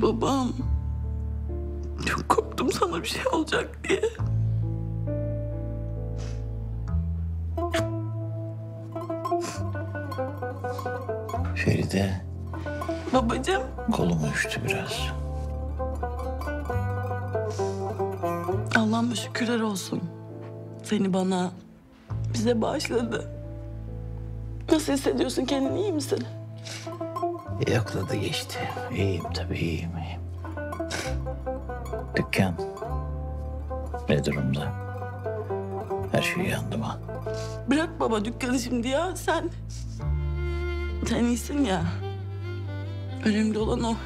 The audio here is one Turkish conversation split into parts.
Babam. Çok korktum sana bir şey olacak diye. Feride, Babacığım. kolum üşütü biraz. Allah'ıma şükürler olsun. Seni bana, bize bağışladı. Nasıl hissediyorsun kendini, iyi misin? Yokladı geçti. İyiyim tabii, iyiyim. Dükkan ne durumda? Her şey yandı mı? Bırak baba dükkanı şimdi ya. Sen iyisin ya. Önemli olan o.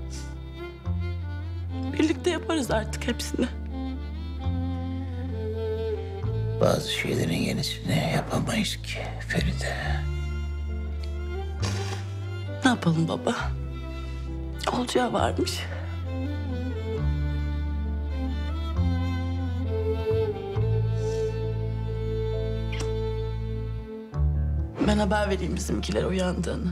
Birlikte yaparız artık hepsini. Bazı şeylerin yenisini yapamayız ki Feride. Ne yapalım baba? Olacağı varmış. Ben haber vereyim bizimkiler uyandığını.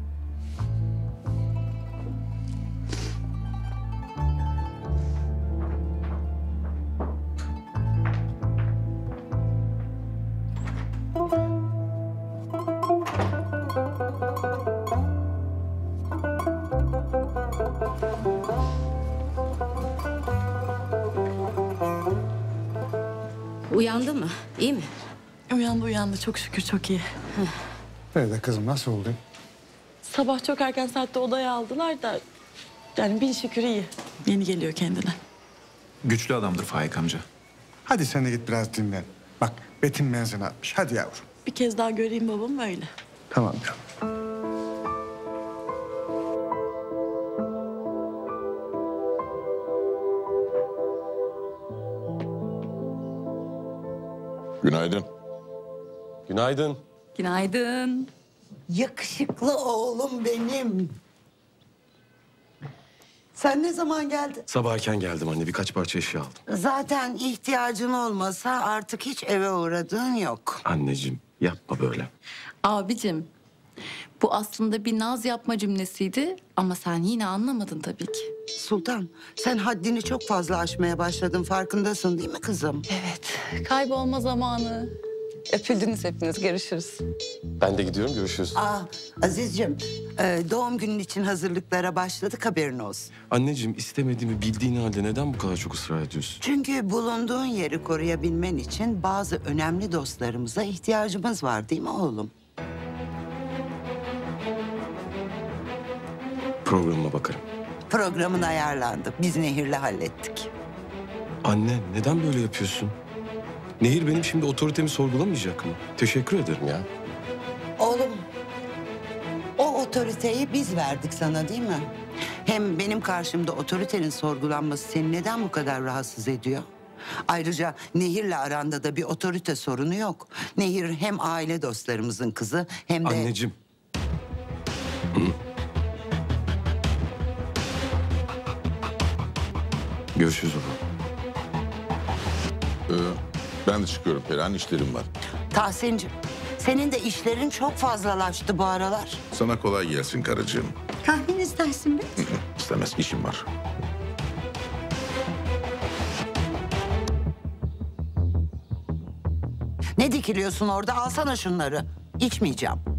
Uyandı mı? İyi mi? Uyandı çok şükür, çok iyi. Feride kızım nasıl oldun? Sabah çok erken saatte odaya aldılar da... Yani bin şükür iyi. Yeni geliyor kendine. Güçlü adamdır Faik amca. Hadi sen de git biraz dinlen. Bak Betim benzin atmış. Hadi yavrum. Bir kez daha göreyim babamı öyle. Tamam yavrum. Günaydın. Günaydın. Günaydın. Yakışıklı oğlum benim. Sen ne zaman geldin? Sabah erken geldim anne. Birkaç parça eşya aldım. Zaten ihtiyacın olmasa artık hiç eve uğradığın yok. Anneciğim yapma böyle. Abicim, bu aslında bir naz yapma cümlesiydi ama sen yine anlamadın tabii ki. Sultan, sen haddini çok fazla aşmaya başladın. Farkındasın değil mi kızım? Evet, kaybolma zamanı. Öpüldünüz hepiniz, görüşürüz. Ben de gidiyorum. Görüşürüz. Azizciğim, doğum günün için hazırlıklara başladık, haberin olsun. Anneciğim istemediğimi bildiğin halde neden bu kadar çok ısrar ediyorsun? Çünkü bulunduğun yeri koruyabilmen için bazı önemli dostlarımıza ihtiyacımız var değil mi oğlum? Programıma bakarım. Programın ayarlandı. Biz Nehir'le hallettik. Anne neden böyle yapıyorsun? Nehir benim şimdi otoritemi sorgulamayacak mı? Teşekkür ederim ya. Oğlum, o otoriteyi biz verdik sana değil mi? Hem benim karşımda otoritenin sorgulanması seni neden bu kadar rahatsız ediyor? Ayrıca Nehir'le aranda da bir otorite sorunu yok. Nehir hem aile dostlarımızın kızı hem de... Anneciğim. Görüşürüz baba. Ben de çıkıyorum Perihan, işlerim var. Tahsin'cim, senin de işlerin çok fazlalaştı bu aralar. Sana kolay gelsin karıcığım. Kahveniz Tahsin Bey. İstemez, işim var. Ne dikiliyorsun orada? Alsana şunları. İçmeyeceğim.